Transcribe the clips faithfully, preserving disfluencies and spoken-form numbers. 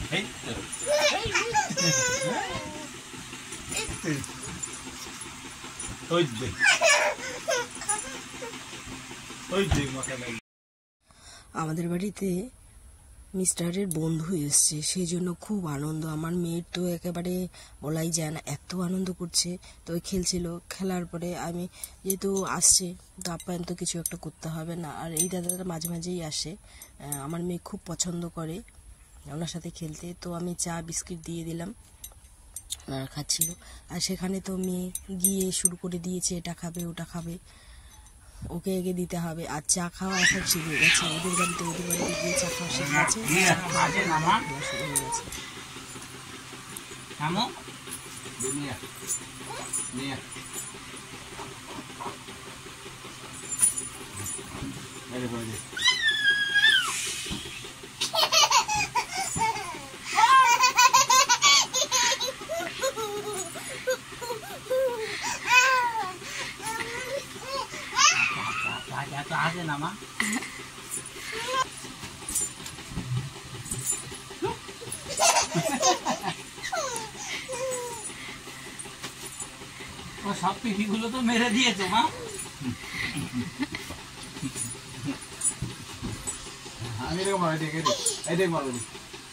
আমাদের বাড়িতে মিস্টারের বন্ধু এসছে, সেই জন্য খুব আনন্দ। আমার মেয়ের তো একেবারে বলাই যায় না, এত আনন্দ করছে। তো খেলছিল, খেলার পরে আমি যেহেতু আসছে তো আপ্যায়ন তো কিছু একটা করতে হবে না। আর এই দাদাটা মাঝে মাঝেই আসে, আমার মেয়ে খুব পছন্দ করে ওনার সাথে খেলতে। তো আমি চা বিস্কিট দিয়ে দিলাম, ওনারা খাচ্ছিল। আর সেখানে তো মেয়ে গিয়ে শুরু করে দিয়েছে, এটা খাবে ওটা খাবে, ওকে এগে দিতে হবে। আর চা খাওয়া এখন শিখে গেছে, ওদের বাড়িতে ওদের বাড়িতে গিয়ে চা খাওয়া শিখে গেছে, শুরু হয়ে গেছে। आगे नामा वो सब पीढ़ी गुलो तो मेरे दिए थे माँ। हाँ मेरे को मार दे के दे देख मार दे।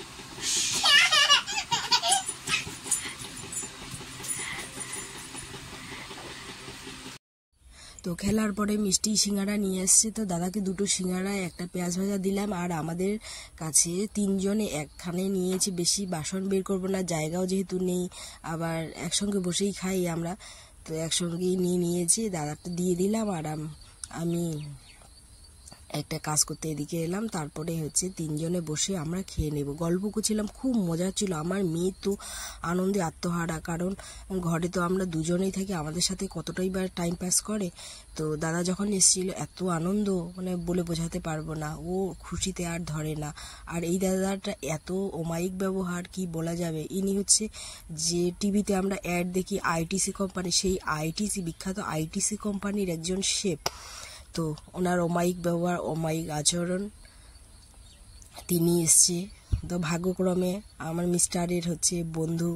তো খেলার পরে মিষ্টি সিঙ্গারা নিয়ে এসছে, তো দাদাকে দুটো সিঙ্গারা একটা পেঁয়াজ ভাজা দিলাম। আর আমাদের কাছে তিনজনে একখানে নিয়েছি, বেশি বাসন বের করবো না, জায়গাও যেহেতু নেই, আবার একসঙ্গে বসেই খাই আমরা, তো একসঙ্গেই নিয়ে নিয়েছি। দাদাটা দিয়ে দিলাম আর আমি একটা কাজ করতে এদিকে এলাম। তারপরে হচ্ছে তিনজনে বসে আমরা খেয়ে নেব, গল্প করছিলাম, খুব মজা ছিল। আমার মেয়ে তো আনন্দে আত্মহারা, কারণ ঘরে তো আমরা দুজনেই থাকি, আমাদের সাথে কতটাই বার টাইম পাস করে। তো দাদা যখন এসেছিল এত আনন্দ, মানে বলে বোঝাতে পারবো না, ও খুশিতে আর ধরে না। আর এই দাদাটা এত অমায়িক ব্যবহার, কি বলা যাবে। ইনি হচ্ছে যে টিভিতে আমরা অ্যাড দেখি আইটিসি কোম্পানি, সেই আইটিসি বিখ্যাত আইটিসি কোম্পানির একজন শেফ। তো ওনার অমায়িক ব্যবহার, অমায়িক আচরণ, তিনি এসছে। তো ভাগ্যক্রমে আমার মিস্টারের হচ্ছে বন্ধু,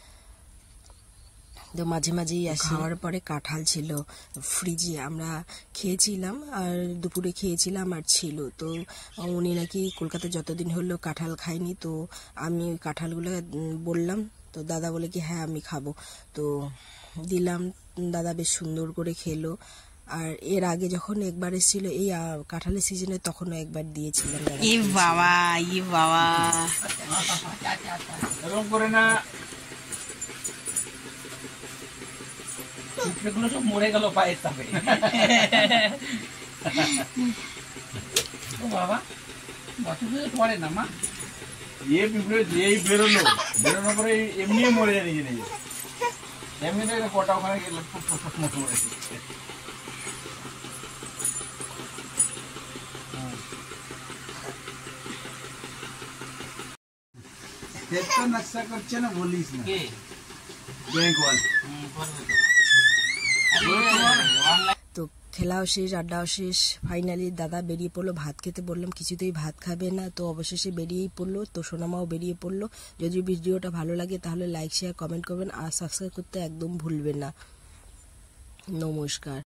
তো মাঝে মাঝেই আসে। খাওয়ার পরে কাঁঠাল ছিল ফ্রিজে, আমরা খেয়েছিলাম, আর দুপুরে খেয়েছিলাম আর ছিল। তো উনি নাকি কলকাতায় যতদিন হলো কাঁঠাল খায়নি, তো আমি ওই কাঁঠালগুলো বললাম, তো দাদা বলে কি হ্যাঁ আমি খাবো, তো দিলাম। দাদা বেশ সুন্দর করে খেলো। আর এর আগে যখন একবার এসেছিল এই কাঁঠালের সিজনে, তখনও একবার দিয়েছিলাম। ই বাবা ই বাবা এরকম করে না, পিঁপড়েগুলো সব মরে গেল পায়ের তাপে। ও বাবা বছর পরে না মা, ये পিঁপড়ে যেই বেরোলো, বেরোনোর পরে এমনি মরে যায় নিজে নিজে, এমনিতে কটা ওখানে গেলে মরেছে। দেখো নকশা করছে না, বলিস না কে বেঙ্গল। তো খেলাও শেষ, আড্ডাও শেষ, ফাইনালি দাদা বেরিয়ে পড়লো ভাত খেতে। বললাম কিছুতেই ভাত খাবে না, তো অবশেষে বেরিয়েই পড়লো। তো সোনামাও বেরিয়ে পড়লো। যদি ভিডিওটা ভালো লাগে তাহলে লাইক শেয়ার কমেন্ট করবেন, আর সাবস্ক্রাইব করতে একদম ভুলবেন না। নমস্কার।